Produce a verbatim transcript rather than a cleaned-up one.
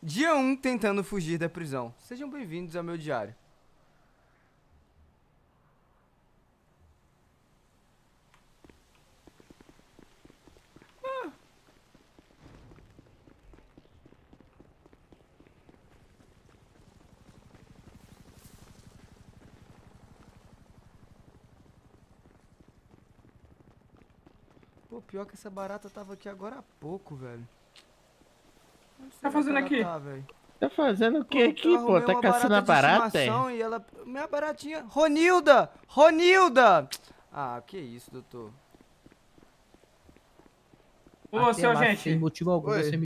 Dia um tentando fugir da prisão. Sejam bem-vindos ao meu diário. Ah. Pô, pior que essa barata tava aqui agora há pouco, velho. Onde Tá será fazendo que ela aqui? tá, velho? Tá fazendo o Pô, que eu aqui, pô? arrumei Tá uma caçando a barata de barata, é? estimação e ela... Minha baratinha... Ronilda! Ronilda! Ah, que isso, doutor. Ô, Até seu lá, sem agente. motivo algum, Oi. você me